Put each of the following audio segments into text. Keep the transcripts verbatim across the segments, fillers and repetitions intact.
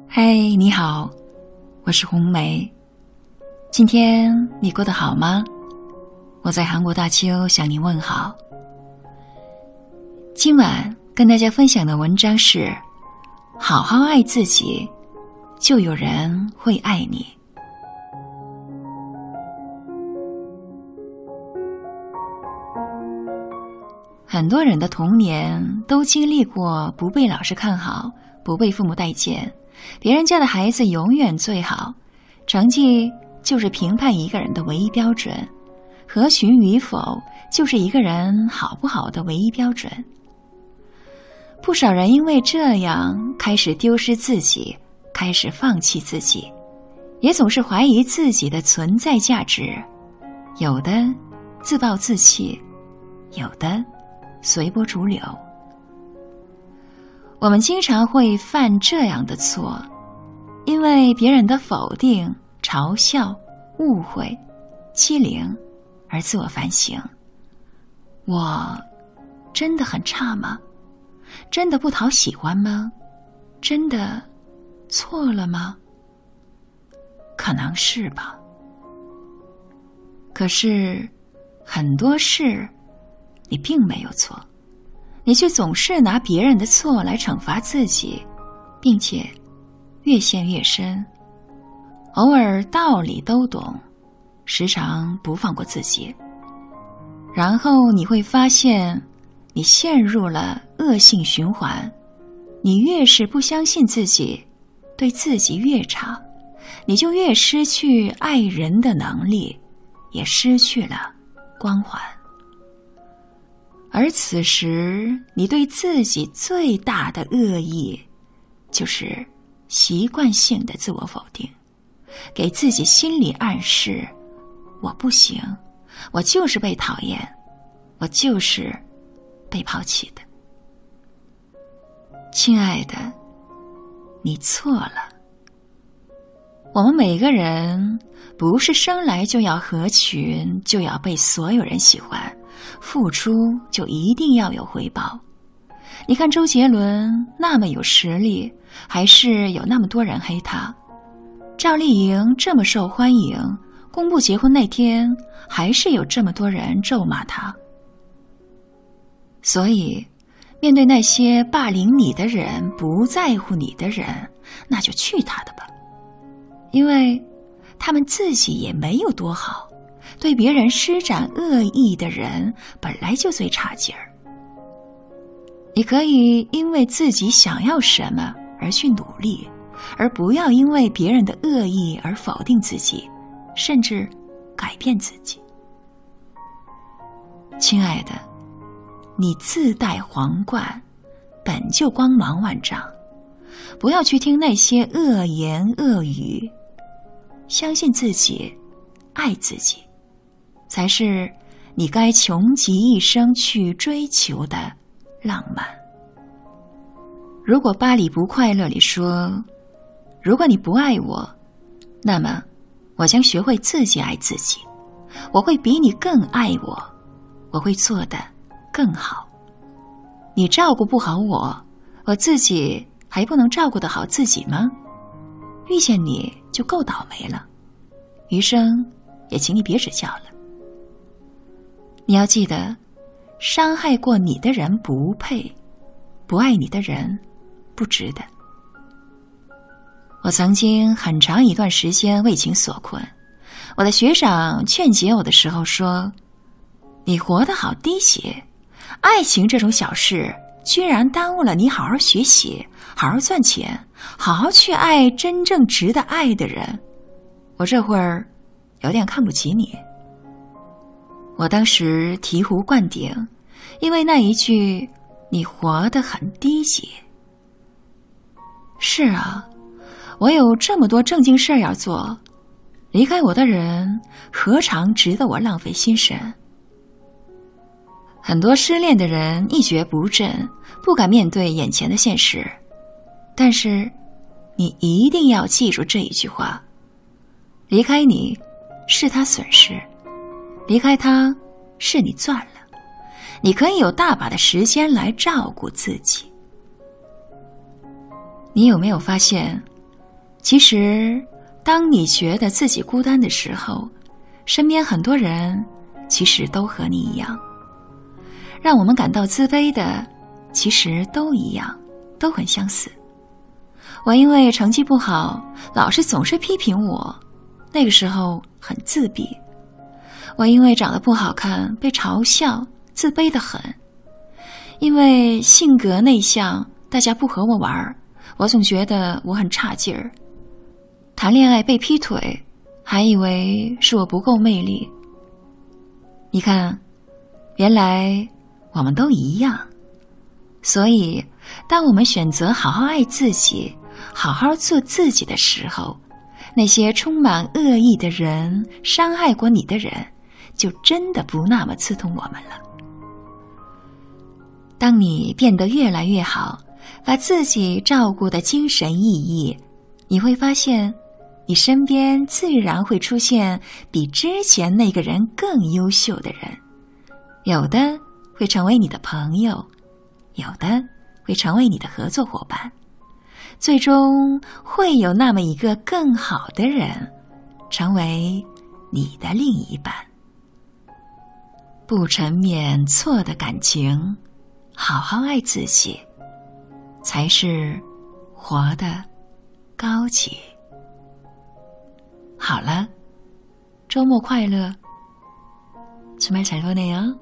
嗨，你好，我是红梅。今天你过得好吗？我在韩国大邱向您问好。今晚跟大家分享的文章是：好好爱自己，就有人会爱你。很多人的童年都经历过不被老师看好，不被父母待见，别人家的孩子永远最好，成绩就是评判一个人的唯一标准，合群与否就是一个人好不好的唯一标准。不少人因为这样开始丢失自己，开始放弃自己，也总是怀疑自己的存在价值，有的自暴自弃，有的随波逐流。我们经常会犯这样的错，因为别人的否定、嘲笑、误会、欺凌而自我反省。我真的很差吗？真的不讨喜欢吗？真的错了吗？可能是吧。可是很多事你并没有错，你却总是拿别人的错来惩罚自己，并且越陷越深。偶尔道理都懂，时常不放过自己，然后你会发现你陷入了恶性循环。你越是不相信自己，对自己越差，你就越失去爱人的能力，也失去了光环。而此时你对自己最大的恶意，就是习惯性的自我否定，给自己心理暗示，我不行，我就是被讨厌，我就是被抛弃的。亲爱的，你错了。我们每个人不是生来就要合群，就要被所有人喜欢，付出就一定要有回报。你看周杰伦那么有实力，还是有那么多人黑他；赵丽颖这么受欢迎，公布结婚那天，还是有这么多人咒骂他。所以面对那些霸凌你的人，不在乎你的人，那就去他的吧，因为他们自己也没有多好，对别人施展恶意的人本来就最差劲儿。你可以因为自己想要什么而去努力，而不要因为别人的恶意而否定自己，甚至改变自己。亲爱的，你自带皇冠，本就光芒万丈，不要去听那些恶言恶语，相信自己，爱自己，才是你该穷极一生去追求的浪漫。如果巴黎不快乐里说，如果你不爱我，那么我将学会自己爱自己，我会比你更爱我，我会做得更好。你照顾不好我，我自己还不能照顾得好自己吗？遇见你就够倒霉了，余生也请你别指教了。你要记得，伤害过你的人不配，不爱你的人不值得。我曾经很长一段时间为情所困，我的学长劝解我的时候说，你活得好低血，爱情这种小事居然耽误了你好好学习，好好赚钱，好好去爱真正值得爱的人。我这会儿有点看不起你。我当时醍醐灌顶，因为那一句你活得很低级。是啊，我有这么多正经事儿要做，离开我的人何尝值得我浪费心神？很多失恋的人一蹶不振，不敢面对眼前的现实。但是你一定要记住这一句话，离开你是他损失，离开他是你赚了。你可以有大把的时间来照顾自己。你有没有发现， 其实，当你觉得自己孤单的时候，身边很多人其实都和你一样。让我们感到自卑的，其实都一样，都很相似。我因为成绩不好，老师总是批评我，那个时候很自闭。我因为长得不好看，被嘲笑，自卑得很。因为性格内向，大家不和我玩，我总觉得我很差劲儿。谈恋爱被劈腿，还以为是我不够魅力。你看，原来我们都一样。所以，当我们选择好好爱自己，好好做自己的时候，那些充满恶意的人，伤害过你的人，就真的不那么刺痛我们了。当你变得越来越好，把自己照顾得精神奕奕，你会发现你身边自然会出现比之前那个人更优秀的人，有的会成为你的朋友，有的会成为你的合作伙伴，最终会有那么一个更好的人成为你的另一半。不沉湎错的感情，好好爱自己，才是活得高级。好了，周末快乐，주말 잘 보내요。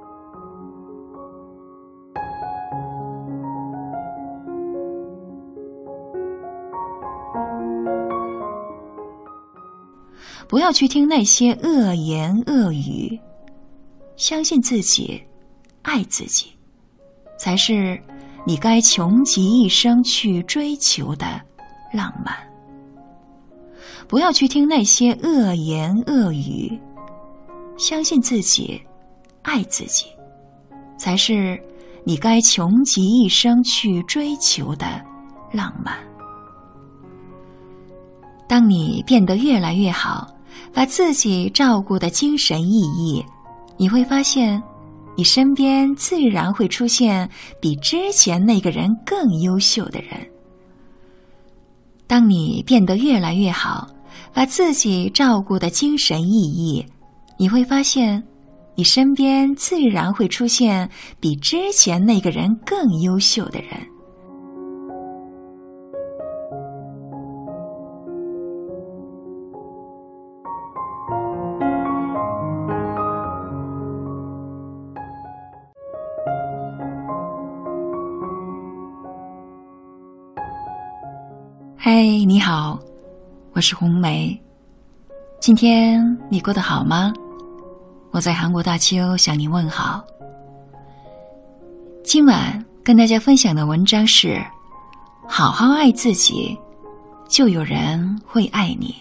不要去听那些恶言恶语，相信自己，爱自己，才是你该穷极一生去追求的浪漫。不要去听那些恶言恶语，相信自己，爱自己，才是你该穷极一生去追求的浪漫。当你变得越来越好，把自己照顾得精神奕奕，你会发现你身边自然会出现比之前那个人更优秀的人。当你变得越来越好，把自己照顾得精神奕奕，你会发现你身边自然会出现比之前那个人更优秀的人。嗨，你好，我是红梅。今天你过得好吗？我在韩国大邱向你问好。今晚跟大家分享的文章是：好好爱自己，就有人会爱你。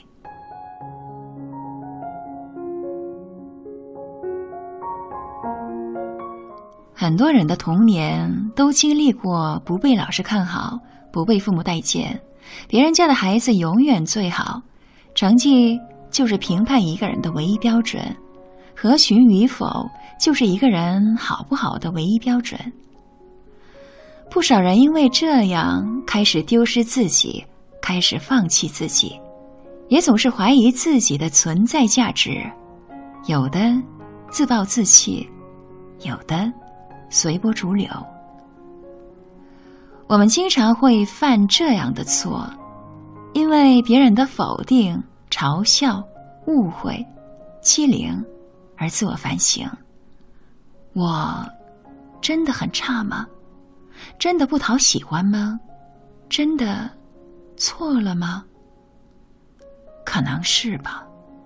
很多人的童年都经历过不被老师看好，不被父母待见，别人家的孩子永远最好，成绩就是评判一个人的唯一标准，合群与否就是一个人好不好的唯一标准。不少人因为这样开始丢失自己，开始放弃自己，也总是怀疑自己的存在价值，有的自暴自弃，有的随波逐流。我们经常会犯这样的错，因为别人的否定、嘲笑、误会、欺凌而自我反省。我真的很差吗？真的不讨喜欢吗？真的错了吗？可能是吧。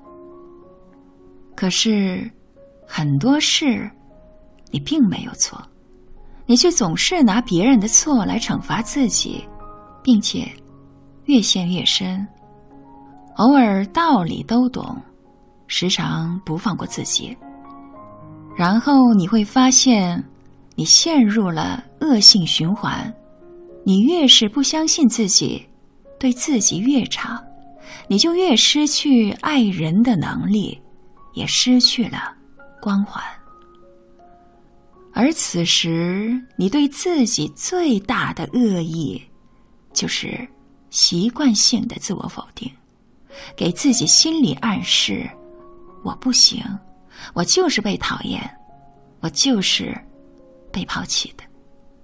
可是很多事你并没有错，你却总是拿别人的错来惩罚自己，并且越陷越深。偶尔道理都懂，时常不放过自己，然后你会发现你陷入了恶性循环。你越是不相信自己，对自己越差，你就越失去爱人的能力，也失去了光环。而此时你对自己最大的恶意，就是习惯性的自我否定，给自己心理暗示，我不行，我就是被讨厌，我就是被抛弃的。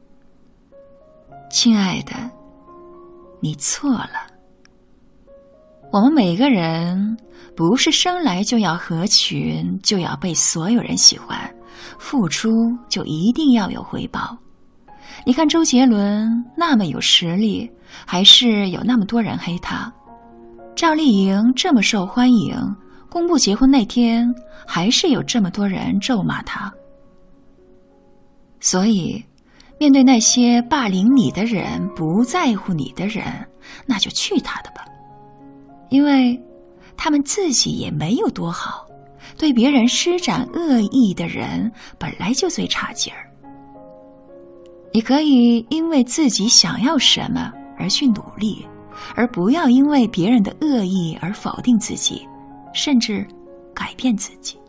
亲爱的，你错了。我们每个人不是生来就要合群，就要被所有人喜欢，付出就一定要有回报。你看周杰伦那么有实力，还是有那么多人黑他；赵丽颖这么受欢迎，公布结婚那天，还是有这么多人咒骂他。所以面对那些霸凌你的人，不在乎你的人，那就去他的吧。因为他们自己也没有多好，对别人施展恶意的人本来就最差劲儿。你可以因为自己想要什么而去努力，而不要因为别人的恶意而否定自己，甚至改变自己。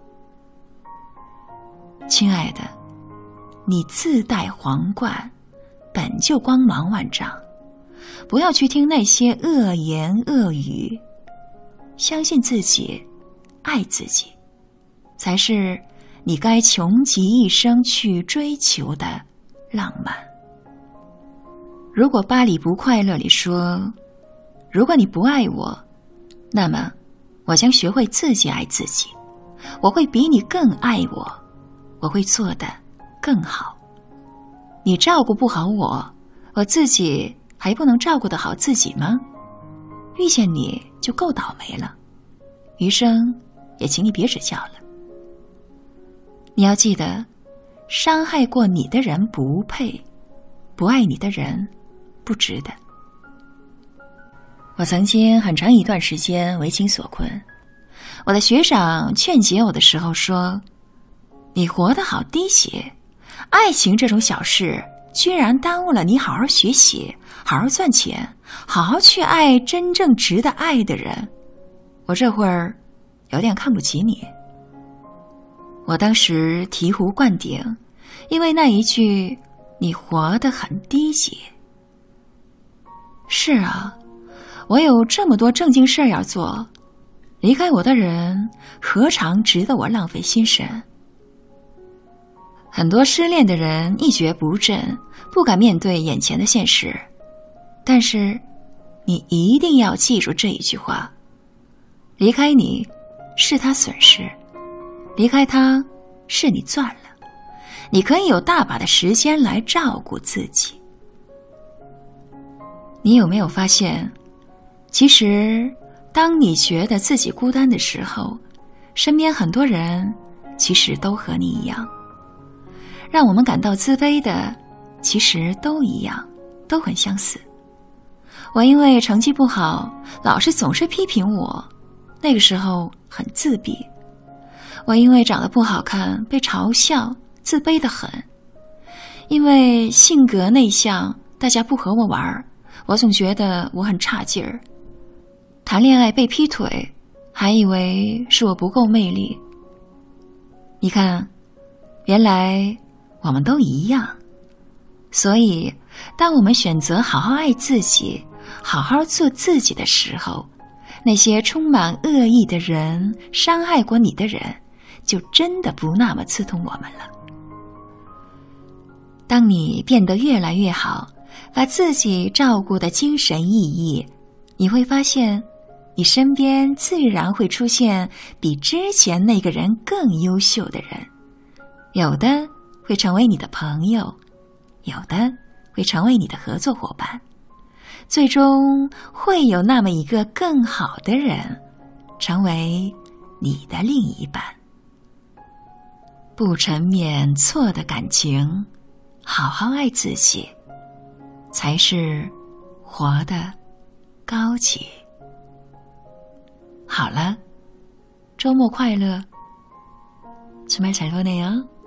亲爱的，你自带皇冠，本就光芒万丈，不要去听那些恶言恶语，相信自己，爱自己，才是你该穷极一生去追求的浪漫。如果巴黎不快乐里说，如果你不爱我，那么我将学会自己爱自己，我会比你更爱我，我会做得更好。你照顾不好我，我自己还不能照顾得好自己吗？遇见你就够倒霉了，余生也请你别指教了。你要记得，伤害过你的人不配，不爱你的人不值得。我曾经很长一段时间为情所困，我的学长劝解我的时候说，你活得好低血，爱情这种小事居然耽误了你好好学习，好好赚钱，好好去爱真正值得爱的人。我这会儿有点看不起你。我当时醍醐灌顶，因为那一句你活得很低级。是啊，我有这么多正经事儿要做，离开我的人何尝值得我浪费心神？很多失恋的人一蹶不振，不敢面对眼前的现实。但是你一定要记住这一句话，离开你是他损失，离开他是你赚了。你可以有大把的时间来照顾自己。你有没有发现，其实当你觉得自己孤单的时候，身边很多人其实都和你一样。让我们感到自卑的其实都一样，都很相似。我因为成绩不好，老师总是批评我，那个时候很自闭。我因为长得不好看，被嘲笑，自卑得很。因为性格内向，大家不和我玩，我总觉得我很差劲儿。谈恋爱被劈腿，还以为是我不够魅力。你看，原来我们都一样。所以当我们选择好好爱自己，好好做自己的时候，那些充满恶意的人，伤害过你的人，就真的不那么刺痛我们了。当你变得越来越好，把自己照顾得精神奕奕，你会发现你身边自然会出现比之前那个人更优秀的人，有的会成为你的朋友，有的会成为你的合作伙伴，最终会有那么一个更好的人成为你的另一半。不沉湎错的感情，好好爱自己，才是活得高级。好了，周末快乐，주말 잘 보내요。